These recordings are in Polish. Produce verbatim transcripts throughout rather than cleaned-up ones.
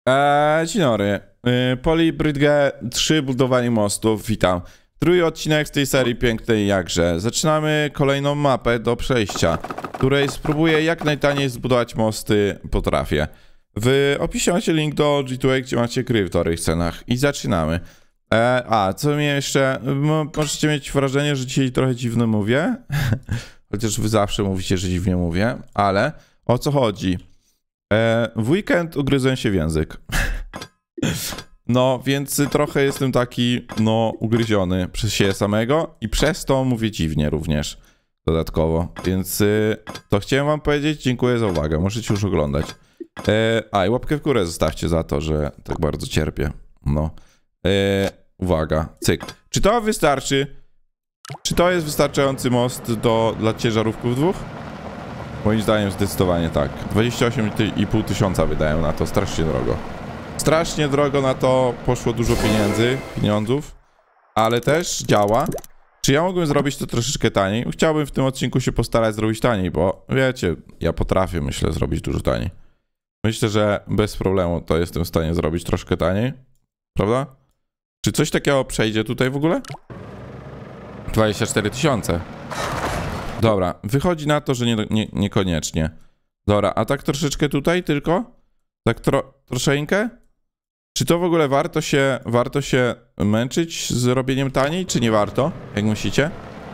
Eee, dzień dobry. Yy, Polybridge trzy, budowanie mostów, witam. Drugi odcinek z tej serii pięknej jakże. Zaczynamy kolejną mapę do przejścia, której spróbuję jak najtaniej zbudować mosty potrafię. W opisie macie link do G dwa, gdzie macie gry w dobrych cenach. I zaczynamy. Eee, a, co mnie jeszcze... Możecie mieć wrażenie, że dzisiaj trochę dziwno mówię. Chociaż wy zawsze mówicie, że dziwnie mówię. Ale o co chodzi? E, w weekend ugryzłem się w język. No, więc trochę jestem taki, no, ugryziony przez siebie samego i przez to mówię dziwnie również dodatkowo. Więc y, to chciałem wam powiedzieć, dziękuję za uwagę, możecie już oglądać. E, a, i łapkę w górę zostawcie za to, że tak bardzo cierpię. No. E, uwaga, cyk. Czy to wystarczy? Czy to jest wystarczający most do, dla ciężarówków dwóch? Moim zdaniem zdecydowanie tak. dwadzieścia osiem i pół tysiąca wydają na to, strasznie drogo. Strasznie drogo na to poszło dużo pieniędzy, pieniądzów, ale też działa. Czy ja mógłbym zrobić to troszeczkę taniej? Chciałbym w tym odcinku się postarać zrobić taniej, bo wiecie, ja potrafię, myślę, zrobić dużo taniej. Myślę, że bez problemu to jestem w stanie zrobić troszkę taniej. Prawda? Czy coś takiego przejdzie tutaj w ogóle? dwadzieścia cztery tysiące. Dobra, wychodzi na to, że nie, nie, niekoniecznie. Dobra, a tak troszeczkę tutaj tylko? Tak tro, troszeczkę? Czy to w ogóle warto się, warto się męczyć z robieniem taniej, czy nie warto? Jak myślicie?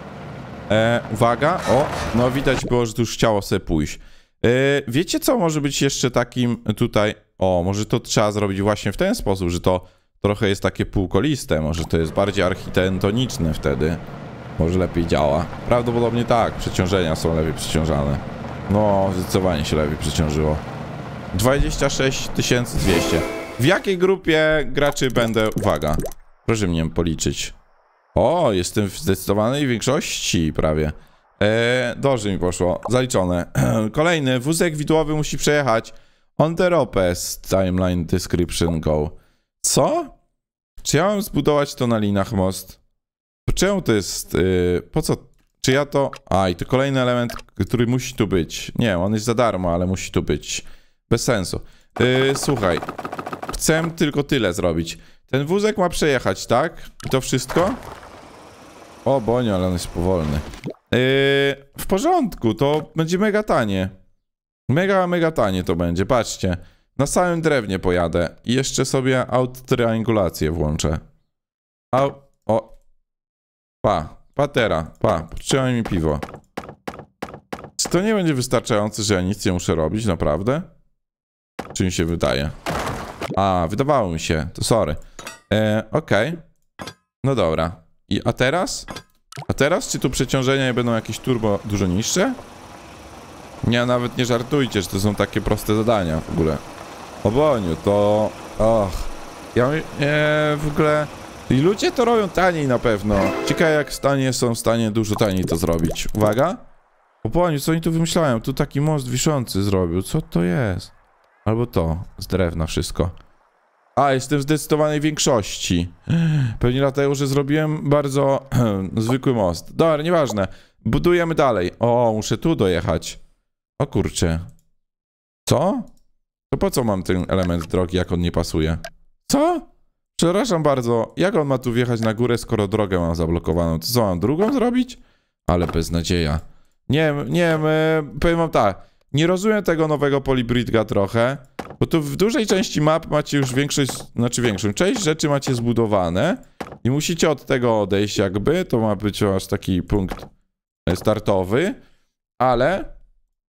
E, uwaga, o, no widać było, że tu już chciało sobie pójść. E, wiecie co może być jeszcze takim tutaj? O, może to trzeba zrobić właśnie w ten sposób, że to trochę jest takie półkoliste, może to jest bardziej architektoniczne wtedy. Może lepiej działa. Prawdopodobnie tak, przeciążenia są lepiej przeciążane. No, zdecydowanie się lepiej przeciążyło. dwadzieścia sześć tysięcy dwieście. W jakiej grupie graczy będę? Uwaga, proszę mnie policzyć. O, jestem w zdecydowanej większości prawie. Eee, dobrze mi poszło, zaliczone. Kolejny, wózek widłowy musi przejechać. On the ropes, timeline description go. Co? Czy ja mam zbudować to na linach most? Czemu to jest, yy, po co, czy ja to, a i to kolejny element, który musi tu być, nie, on jest za darmo, ale musi tu być, bez sensu. Yy, słuchaj, chcę tylko tyle zrobić, ten wózek ma przejechać, tak? I to wszystko? O Boniu, ale on jest powolny. Yy, w porządku, to będzie mega tanie, mega, mega tanie to będzie, patrzcie, na samym drewnie pojadę i jeszcze sobie autotriangulację włączę. Au, o. Pa, patera, pa, podtrzymaj mi piwo. Czy to nie będzie wystarczające, że ja nic nie muszę robić, naprawdę? Czy mi się wydaje? A, wydawało mi się, to sorry. E, okej. Okay. No dobra. I, a teraz? A teraz czy tu przeciążenia będą jakieś turbo dużo niższe? Nie, nawet nie żartujcie, że to są takie proste zadania w ogóle. O Boniu, to... Och. Ja nie, w ogóle... I ludzie to robią taniej na pewno. Ciekawe jak stanie są w stanie dużo taniej to zrobić. Uwaga. O Boniu, co oni tu wymyślają? Tu taki most wiszący zrobił. Co to jest? Albo to. Z drewna wszystko. A, jestem w zdecydowanej większości. Pewnie dlatego, że zrobiłem bardzo zwykły most. Dobra, nieważne. Budujemy dalej. O, muszę tu dojechać. O kurczę. Co? To po co mam ten element drogi, jak on nie pasuje? Co? Przepraszam bardzo, jak on ma tu wjechać na górę, skoro drogę mam zablokowaną? To co, mam drugą zrobić? Ale beznadzieja. Nie wiem, nie wiem, powiem wam tak. Nie rozumiem tego nowego Polybridge'a trochę, bo tu w dużej części map macie już większość, znaczy większą część rzeczy macie zbudowane i musicie od tego odejść jakby, to ma być aż taki punkt startowy, ale...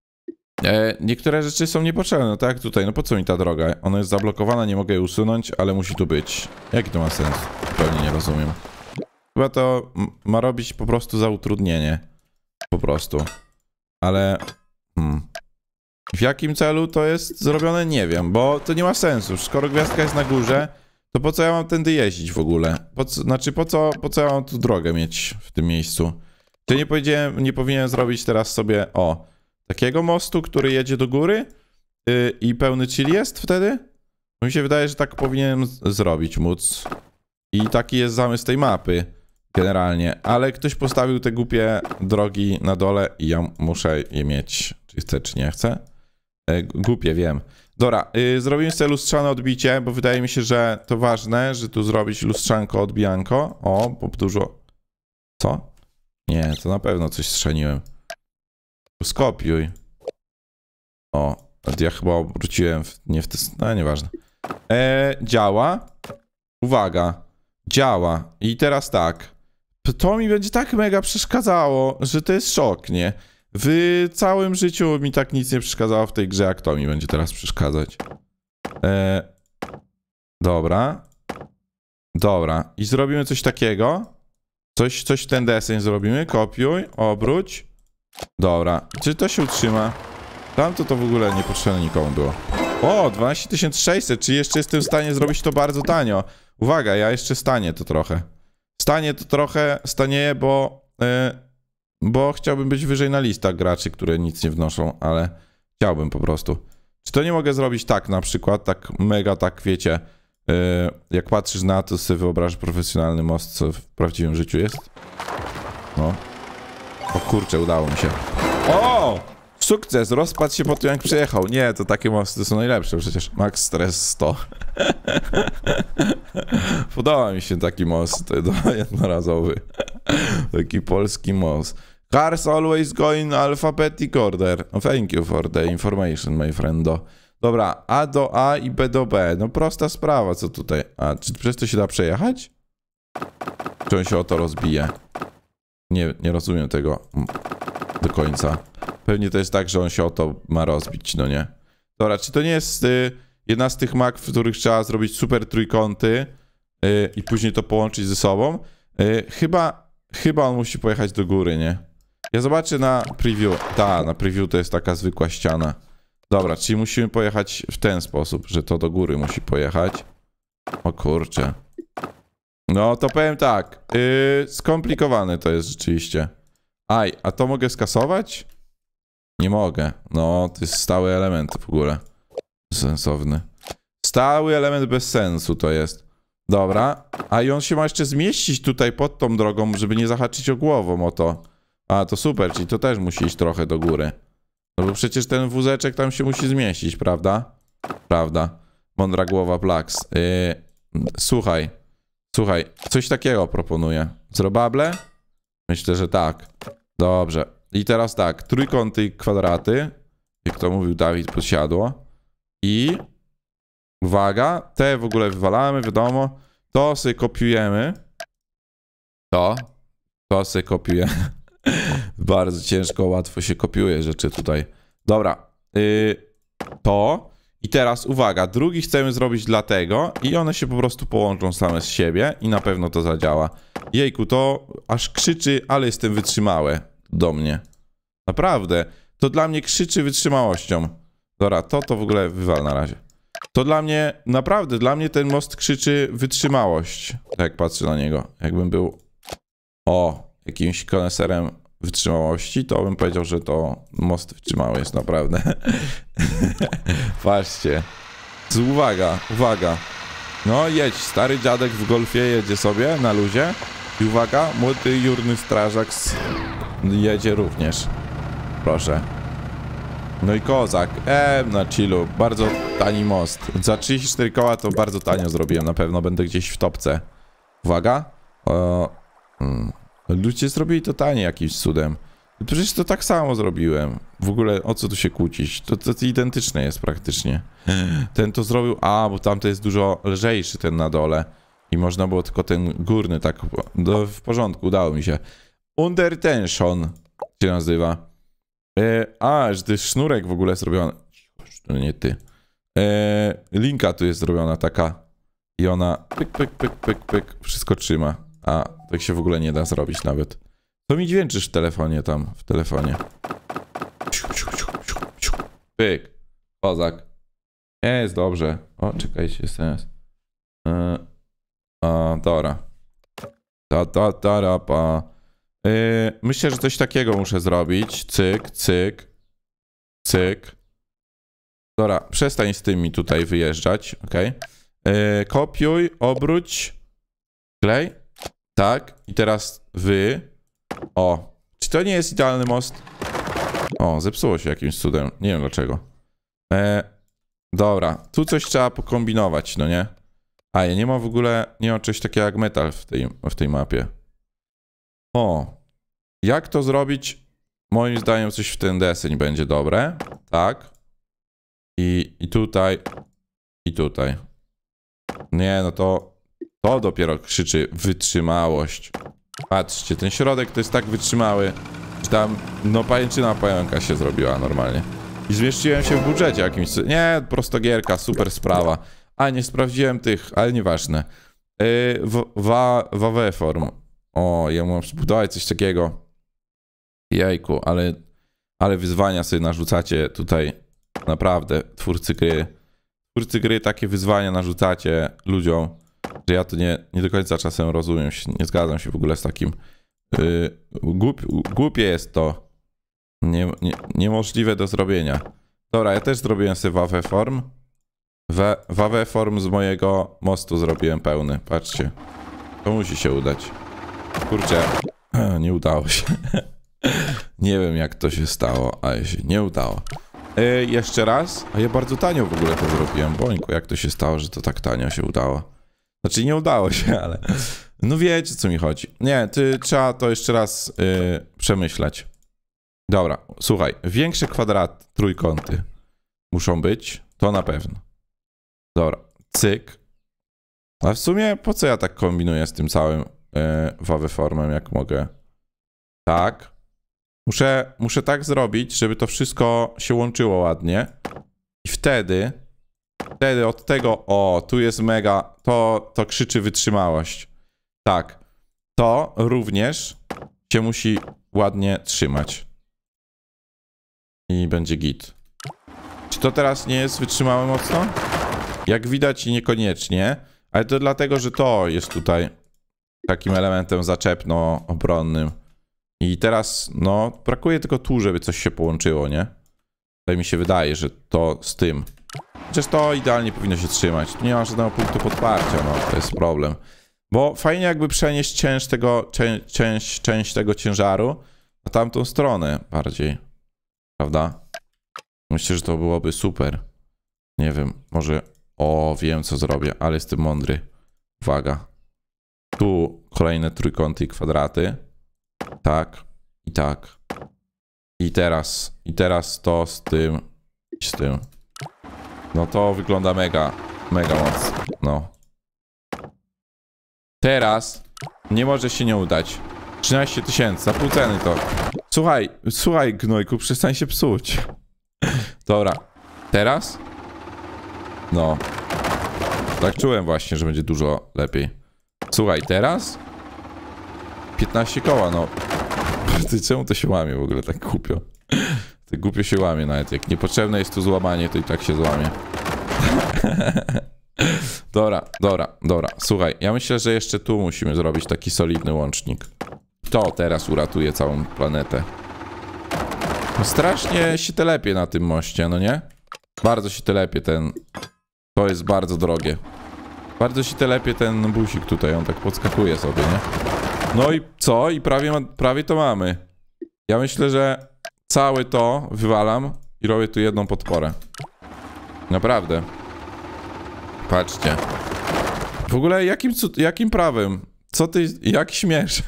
E, niektóre rzeczy są niepotrzebne, no tak jak tutaj, no po co mi ta droga? Ona jest zablokowana, nie mogę jej usunąć, ale musi tu być. Jaki to ma sens? Zupełnie nie rozumiem. Chyba to ma robić po prostu za utrudnienie. Po prostu. Ale... Hmm. W jakim celu to jest zrobione? Nie wiem, bo to nie ma sensu. Skoro gwiazdka jest na górze, to po co ja mam tędy jeździć w ogóle? Po co, znaczy po co, po co ja mam tu drogę mieć w tym miejscu? Czy nie powiedziałem, nie powinienem zrobić teraz sobie, o... Takiego mostu, który jedzie do góry yy, i pełny chill jest wtedy? Mi się wydaje, że tak powinienem zrobić, móc. I taki jest zamysł tej mapy, generalnie. Ale ktoś postawił te głupie drogi na dole i ja muszę je mieć. Czy chcę, czy nie chcę? E, głupie, wiem. Dobra, yy, zrobimy sobie lustrzane odbicie, bo wydaje mi się, że to ważne, że tu zrobić lustrzanko, odbijanko. O, bo dużo... Co? Nie, to na pewno coś strzeniłem. Skopiuj. O, ja chyba obróciłem w, nie w te... No, nieważne. E, działa. Uwaga. Działa. I teraz tak. To mi będzie tak mega przeszkadzało, że to jest szok, nie? W całym życiu mi tak nic nie przeszkadzało w tej grze, jak to mi będzie teraz przeszkadzać. E, dobra. Dobra. I zrobimy coś takiego. Coś, coś w ten deseń zrobimy. Kopiuj, obróć. Dobra. Czy to się utrzyma? Tamto to w ogóle niepotrzebne nikomu było. O, dwanaście tysięcy sześćset, czy jeszcze jestem w stanie zrobić to bardzo tanio. Uwaga, ja jeszcze stanie to trochę. Stanie to trochę, stanieje, bo... Yy, bo chciałbym być wyżej na listach graczy, które nic nie wnoszą, ale chciałbym po prostu. Czy to nie mogę zrobić tak na przykład, tak mega, tak wiecie, yy, jak patrzysz na to, sobie wyobrażasz profesjonalny most, co w prawdziwym życiu jest? No. O kurczę, udało mi się. O! Sukces! Rozpadł się po tym, jak przyjechał. Nie, to takie mosty są najlepsze przecież. Max Stress sto. Podoba mi się taki most, to jednorazowy. Taki polski most. Cars always go in alphabetic order. Oh, thank you for the information, my friendo. Dobra, A do A i B do B. No prosta sprawa, co tutaj. A, czy przez to się da przejechać? Czy on się o to rozbije? Nie, nie rozumiem tego do końca. Pewnie to jest tak, że on się o to ma rozbić, no nie? Dobra, czy to nie jest y, jedna z tych map, w których trzeba zrobić super trójkąty y, i później to połączyć ze sobą? Y, chyba, chyba on musi pojechać do góry, nie? Ja zobaczę na preview. Ta, na preview to jest taka zwykła ściana. Dobra, czyli musimy pojechać w ten sposób, że to do góry musi pojechać. O kurczę. No to powiem tak. Yy, skomplikowane to jest rzeczywiście. Aj, a to mogę skasować? Nie mogę. No, to jest stały element w ogóle. Sensowny. Stały element bez sensu to jest. Dobra. A i on się ma jeszcze zmieścić tutaj pod tą drogą, żeby nie zahaczyć o głową o to. A, to super, czyli to też musi iść trochę do góry. No bo przecież ten wózeczek tam się musi zmieścić, prawda? Prawda. Mądra głowa Plax. Yy, słuchaj. Słuchaj, coś takiego proponuję. Zrobable? Myślę, że tak. Dobrze. I teraz tak, trójkąty i kwadraty, jak to mówił Dawid Podsiadło. I uwaga, te w ogóle wywalamy, wiadomo. To sobie kopiujemy. To. To sobie kopiujemy. Bardzo ciężko, łatwo się kopiuje rzeczy tutaj. Dobra. Yy, to. I teraz uwaga, drugi chcemy zrobić dlatego i one się po prostu połączą same z siebie i na pewno to zadziała. Jejku, to aż krzyczy, ale jestem wytrzymały do mnie. Naprawdę. To dla mnie krzyczy wytrzymałością. Dobra, to to w ogóle wywal na razie. To dla mnie, naprawdę, dla mnie ten most krzyczy wytrzymałość. Tak jak patrzę na niego. Jakbym był, o, jakimś koneserem wytrzymałości, to bym powiedział, że to most wytrzymały jest, naprawdę. Patrzcie. Uwaga, uwaga. No jedź, stary dziadek w golfie jedzie sobie na luzie. I uwaga, młody jurny strażak z... jedzie również. Proszę. No i kozak. Eee, na chillu. Bardzo tani most. Za trzydzieści cztery koła to bardzo tanio zrobiłem. Na pewno będę gdzieś w topce. Uwaga. O... Hmm. Ludzie zrobili to tanie jakimś cudem. Przecież to tak samo zrobiłem. W ogóle o co tu się kłócić? To, to, to identyczne jest praktycznie. Ten to zrobił... A, bo tamto jest dużo lżejszy ten na dole. I można było tylko ten górny tak... Do, w porządku, udało mi się. Under tension się nazywa. E, a, że to jest sznurek w ogóle zrobiony. To nie ty. E, linka tu jest zrobiona taka. I ona pyk, pyk, pyk, pyk, pyk. Wszystko trzyma. A, tak się w ogóle nie da zrobić nawet. To mi dźwięczysz w telefonie tam, w telefonie. Pyk. Kozak. Jest dobrze. O, czekajcie, S M S. E, a, dobra. Ta, ta, ta, ra, pa. Yy, myślę, że coś takiego muszę zrobić. Cyk, cyk. Cyk. Dobra, przestań z tymi tutaj wyjeżdżać. Ok. Yy, kopiuj, obróć. Klej. Tak. I teraz wy. O. Czy to nie jest idealny most? O, zepsuło się jakimś cudem. Nie wiem dlaczego. Yy, Dobra, tu coś trzeba pokombinować, no nie? A, ja nie mam w ogóle, nie mam czegoś takiego jak metal w tej, w tej mapie. O, jak to zrobić? Moim zdaniem coś w ten deseń będzie dobre, tak? I, i tutaj, i tutaj. Nie, no to, to dopiero krzyczy wytrzymałość. Patrzcie, ten środek to jest tak wytrzymały, że tam, no pajęczyna pająka się zrobiła normalnie. I zmieściłem się w budżecie jakimś, nie, prosto gierka, super sprawa. A, nie sprawdziłem tych, ale nieważne. Yy, wa, Waveform. O, ja mam zbudować coś takiego. Jejku, ale, ale wyzwania sobie narzucacie tutaj. Naprawdę, twórcy gry. Twórcy gry takie wyzwania narzucacie ludziom, że ja to nie, nie do końca czasem rozumiem. Nie zgadzam się w ogóle z takim. Yy, głup, głupie jest to. Nie, nie, niemożliwe do zrobienia. Dobra, ja też zrobiłem sobie Waveform. Waveform z mojego mostu zrobiłem pełny. Patrzcie. To musi się udać. Kurczę, nie udało się. Nie wiem jak to się stało, ale się nie udało. Yy, jeszcze raz. A ja bardzo tanio w ogóle to zrobiłem. Bońku, jak to się stało, że to tak tanio się udało? Znaczy nie udało się, ale... No wiecie co mi chodzi. Nie, ty, trzeba to jeszcze raz yy, przemyśleć. Dobra, słuchaj. Większe kwadraty, trójkąty muszą być. To na pewno. Dobra, cyk. A w sumie po co ja tak kombinuję z tym całym yy, waveformem, jak mogę? Tak. Muszę, muszę tak zrobić, żeby to wszystko się łączyło ładnie. I wtedy, wtedy od tego, o, tu jest mega, to, to krzyczy wytrzymałość. Tak. To również się musi ładnie trzymać. I będzie git. Czy to teraz nie jest wytrzymałe mocno? Jak widać niekoniecznie, ale to dlatego, że to jest tutaj takim elementem zaczepno-obronnym. I teraz, no, brakuje tylko tu, żeby coś się połączyło, nie? Tutaj mi się wydaje, że to z tym. Chociaż to idealnie powinno się trzymać. Tu nie ma żadnego punktu podparcia, no, to jest problem. Bo fajnie jakby przenieść część tego, czę, część, część tego ciężaru na tamtą stronę bardziej. Prawda? Myślę, że to byłoby super. Nie wiem, może... O, wiem co zrobię, ale jestem mądry. Uwaga. Tu kolejne trójkąty i kwadraty. Tak. I tak. I teraz. I teraz to z tym. I z tym. No to wygląda mega. Mega mocno. No. Teraz nie może się nie udać. trzynaście tysięcy. Za pół ceny to. Słuchaj. Słuchaj, gnojku. Przestań się psuć. Dobra. Teraz? No. Tak czułem właśnie, że będzie dużo lepiej. Słuchaj, teraz? piętnaście koła, no. Ty, czemu to się łamie w ogóle tak głupio? Tak głupio się łamie nawet. Jak niepotrzebne jest tu złamanie, to i tak się złamie. Dobra, dobra, dobra. Słuchaj, ja myślę, że jeszcze tu musimy zrobić taki solidny łącznik. To teraz uratuje całą planetę. No strasznie się telepie na tym moście, no nie? Bardzo się telepie ten... To jest bardzo drogie. Bardzo się telepie ten busik tutaj, on tak podskakuje sobie, nie? No i co? I prawie, prawie to mamy. Ja myślę, że całe to wywalam i robię tu jedną podporę. Naprawdę. Patrzcie. W ogóle jakim, jakim prawem? Co ty, jak śmiesz?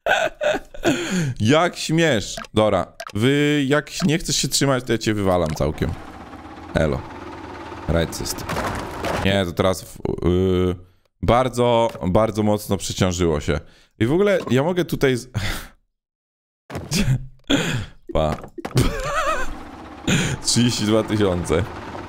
Jak śmiesz? Dobra, wy jak nie chcesz się trzymać, to ja cię wywalam całkiem. Elo. Rajdź system. Nie, to teraz yy, bardzo, bardzo mocno przeciążyło się. I w ogóle ja mogę tutaj... Z... Pa. trzydzieści dwa tysiące.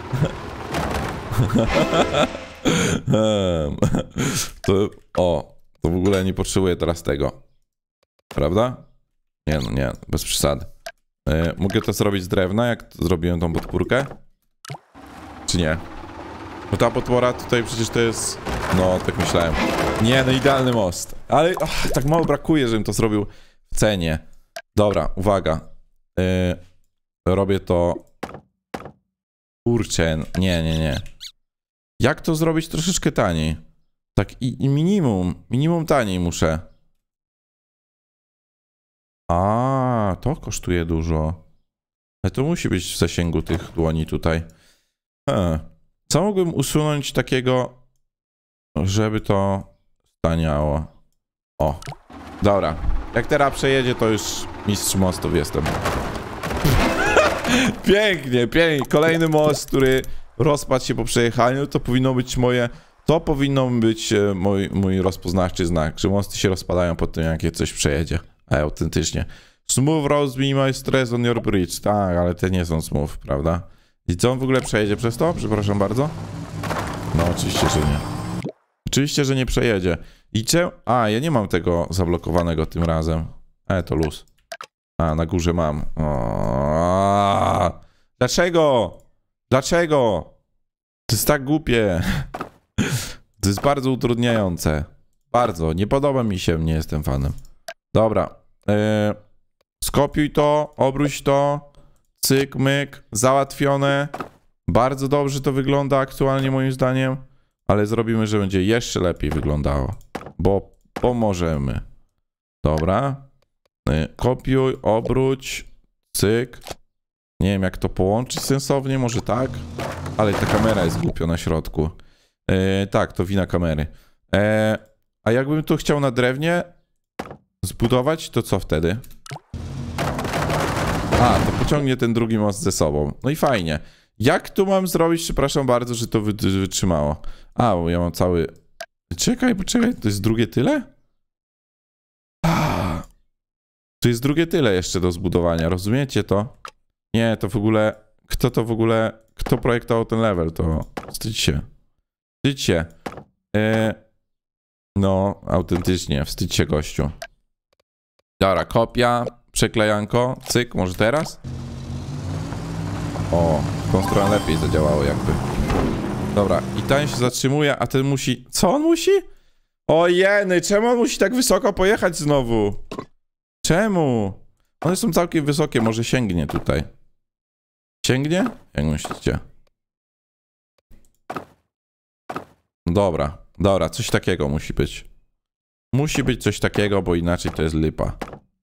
To... O, to w ogóle nie potrzebuję teraz tego. Prawda? Nie, no nie, bez przesady. Yy, mogę to zrobić z drewna, jak to zrobiłem tą podpórkę? Czy nie? No ta podpora tutaj przecież to jest... No, tak myślałem. Nie, no idealny most. Ale oh, tak mało brakuje, żebym to zrobił w cenie. Dobra, uwaga. Yy, robię to... Kurczę, nie, nie, nie. Jak to zrobić troszeczkę taniej? Tak i, i minimum, minimum taniej muszę. A, to kosztuje dużo. Ale to musi być w zasięgu tych dłoni tutaj. Hmm. Co mógłbym usunąć takiego, żeby to staniało? O, dobra. Jak teraz przejedzie, to już mistrz mostów jestem. Pięknie, pięknie. Kolejny most, który rozpadł się po przejechaniu, to powinno być moje... To powinno być mój, mój rozpoznawczy znak, że mosty się rozpadają po tym, jak je coś przejedzie. A autentycznie. Smooth roads minimize stress on your bridge. Tak, ale te nie są smooth, prawda? I co on w ogóle przejedzie przez to? Przepraszam bardzo. No, oczywiście, że nie. Oczywiście, że nie przejedzie. I czemu... A, ja nie mam tego zablokowanego tym razem. E, to luz. A, na górze mam. O, dlaczego? Dlaczego? To jest tak głupie. To jest bardzo utrudniające. Bardzo. Nie podoba mi się. Nie jestem fanem. Dobra. Yy, skopiuj to. Obróć to. Cyk, myk. Załatwione. Bardzo dobrze to wygląda aktualnie moim zdaniem. Ale zrobimy, że będzie jeszcze lepiej wyglądało. Bo pomożemy. Dobra. Yy, kopiuj, obróć. Cyk. Nie wiem, jak to połączyć sensownie. Może tak. Ale ta kamera jest głupio na środku. E, tak, to wina kamery. E, a jakbym to chciał na drewnie zbudować, to co wtedy? A, to pociągnie ten drugi most ze sobą. No i fajnie. Jak tu mam zrobić, przepraszam bardzo, że to wytrzymało? A, bo ja mam cały... Czekaj, poczekaj, to jest drugie tyle? A, to jest drugie tyle jeszcze do zbudowania, rozumiecie to? Nie, to w ogóle... Kto to w ogóle... Kto projektował ten level, to wstydź się. Wstydź się. Yy, no, autentycznie, wstydź się, gościu. Dobra, kopia, przeklejanko, cyk, może teraz? O, w tą stronę lepiej zadziałało jakby. Dobra, i ten się zatrzymuje, a ten musi... Co on musi? O jeny, czemu on musi tak wysoko pojechać znowu? Czemu? One są całkiem wysokie, może sięgnie tutaj. Sięgnie? Jak myślicie? Dobra, dobra, coś takiego musi być. Musi być coś takiego, bo inaczej to jest lipa.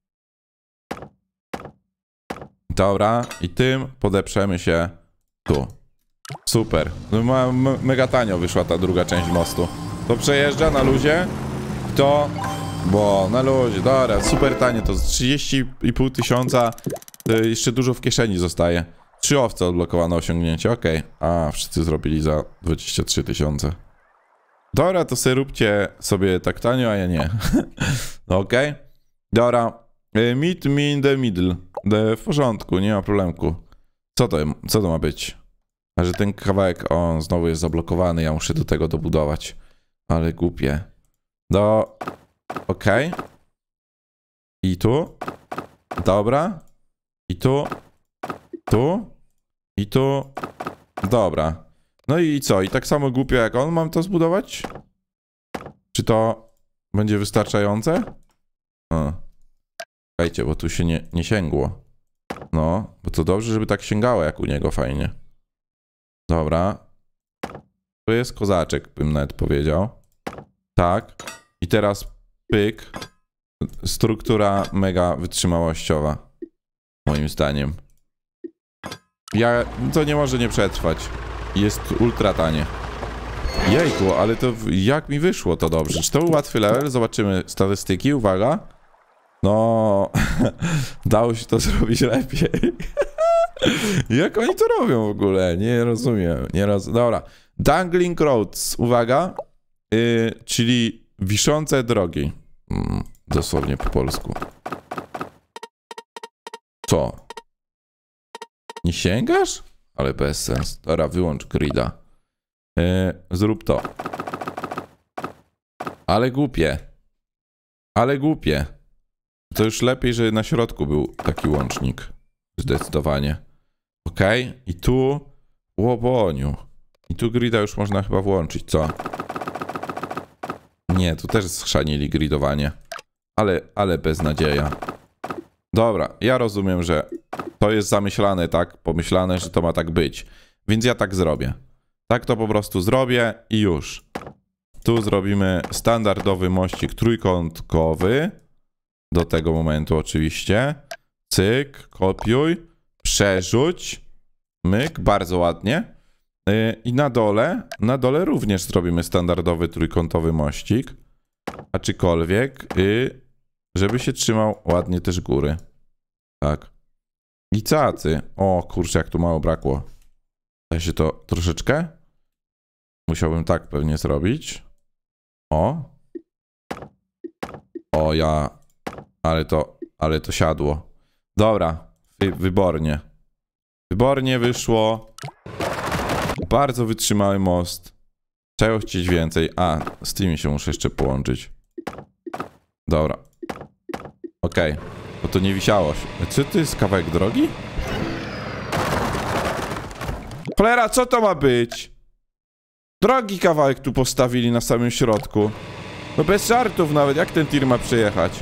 Dobra, i tym podeprzemy się tu. Super. No, ma, mega tanio wyszła ta druga część mostu. To przejeżdża na luzie. To... Bo na luzie, dobra, super tanie. To trzydzieści i pół tysiąca. Jeszcze dużo w kieszeni zostaje. Trzy owce odblokowano osiągnięcie, okej. Okay. A, wszyscy zrobili za dwadzieścia trzy tysiące. Dobra, to sobie róbcie sobie tak tanio, a ja nie. No okej. Okay. Dobra. Meet me in the middle. W porządku, nie ma problemku. Co to, co to ma być? A że ten kawałek, on znowu jest zablokowany, ja muszę do tego dobudować. Ale głupie. Do... Okej. Okay. I tu. Dobra. I tu. Tu. I tu. Dobra. No i co? I tak samo głupio jak on mam to zbudować? Czy to będzie wystarczające? A. Słuchajcie, bo tu się nie, nie sięgło. No, bo to dobrze, żeby tak sięgało jak u niego fajnie. Dobra. To jest kozaczek, bym nawet powiedział. Tak. I teraz pyk. Struktura mega wytrzymałościowa. Moim zdaniem. Ja... To nie może nie przetrwać. Jest ultra tanie. Jejku, ale to jak mi wyszło to dobrze. Czy to był łatwy level? Zobaczymy statystyki, uwaga. No... Dało się to zrobić lepiej. Jak oni to robią w ogóle? Nie rozumiem. Nie roz... Dobra. Dangling roads, uwaga. Yy, czyli wiszące drogi. Mm, dosłownie po polsku. Co? Nie sięgasz? Ale bez sens. Dobra, wyłącz grida. Yy, zrób to. Ale głupie. Ale głupie. To już lepiej, że na środku był taki łącznik. Zdecydowanie. Okej. Okay. I tu... Łoboniu. I tu grida już można chyba włączyć, co? Nie, tu też schrzanili gridowanie. Ale, ale beznadzieja. Dobra, ja rozumiem, że to jest zamyślane, tak? Pomyślane, że to ma tak być. Więc ja tak zrobię. Tak to po prostu zrobię i już. Tu zrobimy standardowy mościk trójkątkowy. Do tego momentu oczywiście. Cyk, kopiuj, przerzuć. Myk, bardzo ładnie. Yy, I na dole, na dole również zrobimy standardowy trójkątowy mościk. A czykolwiek, yy, żeby się trzymał ładnie też góry. Tak. I cacy. O kurczę, jak tu mało brakło. Da się to troszeczkę? Musiałbym tak pewnie zrobić. O. O ja. Ale to, ale to siadło. Dobra. Wy, wybornie. Wybornie wyszło. Bardzo wytrzymały most. Czego chcieć więcej? A, z tymi się muszę jeszcze połączyć. Dobra. Okej. Okay. Bo to nie wisiało się. Czy to jest kawałek drogi? Cholera, co to ma być? Drogi kawałek tu postawili na samym środku. No bez żartów nawet. Jak ten tir ma przejechać?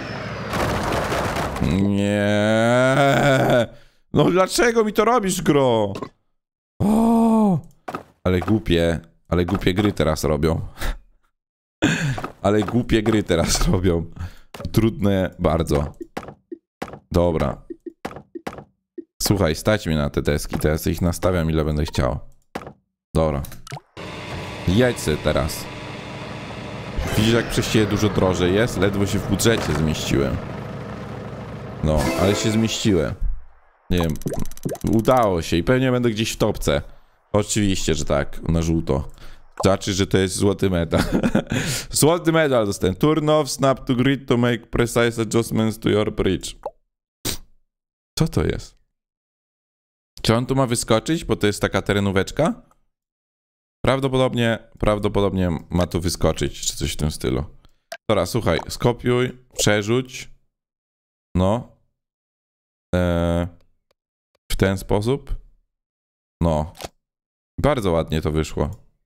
Nie. No dlaczego mi to robisz, gro? O, ale głupie. Ale głupie gry teraz robią. Ale głupie gry teraz robią. Trudne bardzo. Dobra. Słuchaj, stać mi na te deski. Teraz ich nastawiam, ile będę chciał. Dobra. Jedź sobie teraz. Widzisz, jak przez ciebie dużo drożej jest? Ledwo się w budżecie zmieściłem. No, ale się zmieściłem. Nie wiem. Udało się i pewnie będę gdzieś w topce. Oczywiście, że tak. Na żółto. Znaczy, że to jest złoty medal. Złoty medal dostałem. Turn off, snap to grid to make precise adjustments to your bridge. Co to jest? Czy on tu ma wyskoczyć, bo to jest taka terenóweczka? Prawdopodobnie, prawdopodobnie ma tu wyskoczyć, czy coś w tym stylu. Dobra, słuchaj, skopiuj, przerzuć. No. Eee, w ten sposób. No. Bardzo ładnie to wyszło.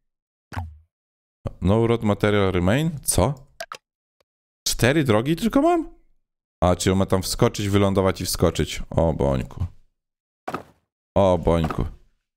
No road material remain? Co? Cztery drogi tylko mam? A, czy on ma tam wskoczyć, wylądować i wskoczyć. O, bońku. O, bońku.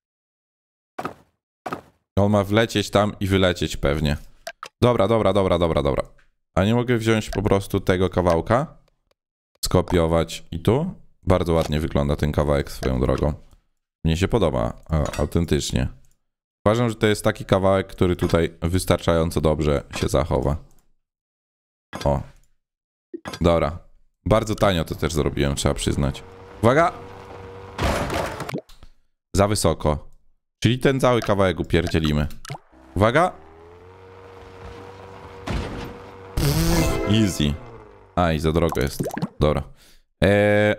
On ma wlecieć tam i wylecieć pewnie. Dobra, dobra, dobra, dobra, dobra. A nie mogę wziąć po prostu tego kawałka? Skopiować i tu? Bardzo ładnie wygląda ten kawałek swoją drogą. Mnie się podoba, a, autentycznie. Uważam, że to jest taki kawałek, który tutaj wystarczająco dobrze się zachowa. O. Dobra. Bardzo tanio to też zrobiłem, trzeba przyznać. Uwaga! Za wysoko. Czyli ten cały kawałek upierdzielimy. Uwaga! Easy. A, i za drogo jest. Dobra. Eee...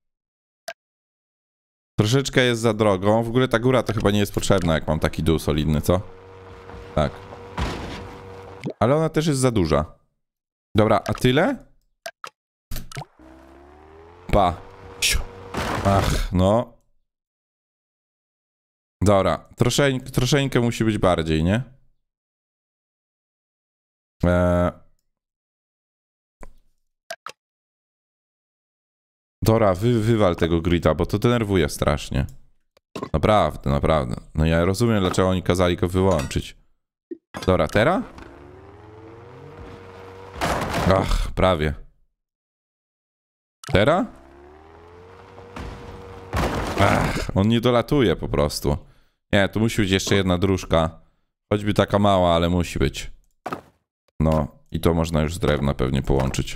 Troszeczkę jest za drogą. W ogóle ta góra to chyba nie jest potrzebna, jak mam taki dół solidny, co? Tak. Ale ona też jest za duża. Dobra, a tyle? Pa. Ach, no. Dobra, Troszeczkę, troszeczkę musi być bardziej, nie? Eee... Dobra, wy, wywal tego grida, bo to denerwuje strasznie. Naprawdę, naprawdę. No ja rozumiem, dlaczego oni kazali go wyłączyć. Dobra, teraz? Ach, prawie. Teraz? Ach, on nie dolatuje po prostu. Nie, tu musi być jeszcze jedna dróżka. Choćby taka mała, ale musi być. No, i to można już z drewna pewnie połączyć.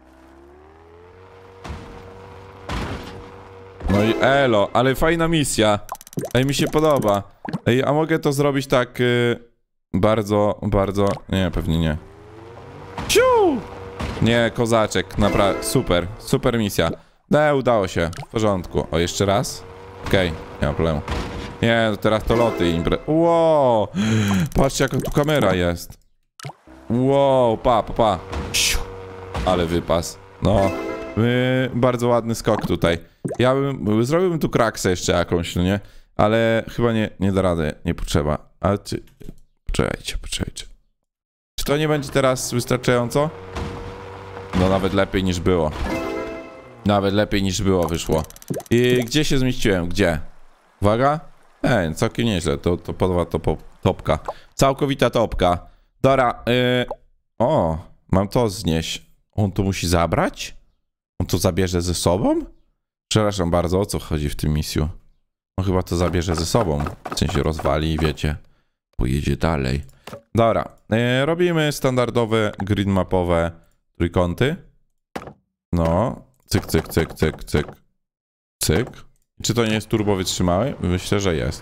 No i elo, ale fajna misja. Ej, mi się podoba. Ej, a mogę to zrobić tak yy, bardzo, bardzo... Nie, pewnie nie. Ciu! Nie, kozaczek, naprawdę, super, super misja. No, udało się, w porządku. O, jeszcze raz? Okej, okay, nie ma problemu. Nie, teraz to loty impre... Wow! Patrzcie, jaka tu kamera jest. Wow, pa, pa, pa. Ale wypas. No, yy, bardzo ładny skok tutaj. Ja bym, zrobiłbym tu kraksę jeszcze jakąś, no nie? Ale chyba nie, nie da rady, nie potrzeba. Ale czy... Poczekajcie, poczekajcie. Czy to nie będzie teraz wystarczająco? No nawet lepiej niż było. Nawet lepiej niż było wyszło. I gdzie się zmieściłem? Gdzie? Uwaga. Ej, całkiem nieźle. To, to podoba to po, topka. Całkowita topka. Dobra. Yy... O, mam to znieść. On to musi zabrać? On to zabierze ze sobą? Przepraszam bardzo, o co chodzi w tym misju? No chyba to zabierze ze sobą. W sensie rozwali i wiecie, pojedzie dalej. Dobra, e, robimy standardowe grid mapowe trójkąty. No, cyk, cyk, cyk, cyk, cyk, cyk. Czy to nie jest turbo wytrzymały? Myślę, że jest.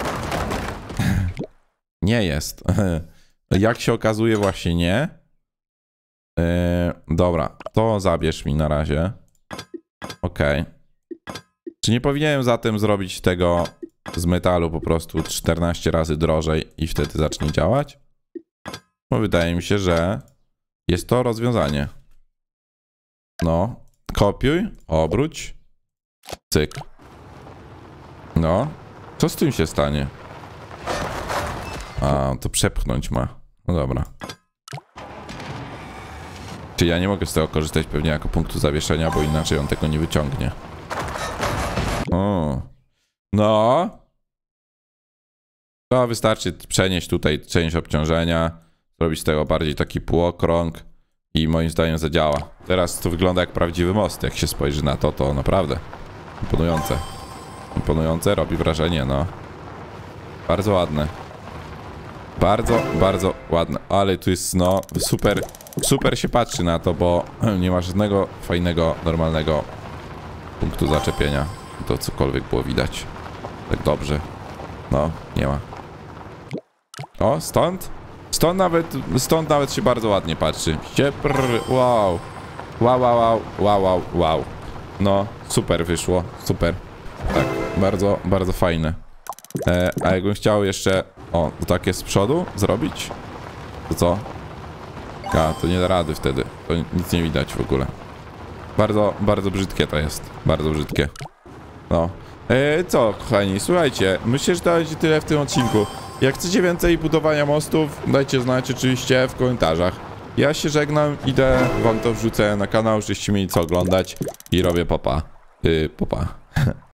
Nie jest. Jak się okazuje, właśnie nie. E, dobra, to zabierz mi na razie. Okej. Okay. Czy nie powinienem zatem zrobić tego z metalu po prostu czternaście razy drożej i wtedy zacznie działać? Bo wydaje mi się, że jest to rozwiązanie. No, kopiuj, obróć, cyk. No, co z tym się stanie? A, to przepchnąć ma. No dobra. Czy ja nie mogę z tego korzystać pewnie jako punktu zawieszenia, bo inaczej on tego nie wyciągnie. O. No. To wystarczy przenieść tutaj część obciążenia, zrobić z tego bardziej taki półokrąg i moim zdaniem zadziała. Teraz to wygląda jak prawdziwy most, jak się spojrzy na to, to naprawdę imponujące. Imponujące, robi wrażenie, no. Bardzo ładne. Bardzo, bardzo ładne. Ale tu jest, no, super, super się patrzy na to, bo nie ma żadnego fajnego, normalnego punktu zaczepienia. To cokolwiek było widać. Tak dobrze. No, nie ma. O, stąd? Stąd nawet, stąd nawet się bardzo ładnie patrzy. Ciepr, wow. Wow, wow, wow, wow, wow, wow. No, super wyszło, super. Tak, bardzo, bardzo fajne. E, a jakbym chciał jeszcze, o, takie z przodu zrobić? To co? A, to nie da rady wtedy. To nic nie widać w ogóle. Bardzo, bardzo brzydkie to jest. Bardzo brzydkie. No. E, co, kochani, słuchajcie, myślę, że to będzie tyle w tym odcinku. Jak chcecie więcej budowania mostów, dajcie znać oczywiście w komentarzach. Ja się żegnam, idę, wam to wrzucę na kanał, żeście mieli co oglądać i robię popa. Yy, popa.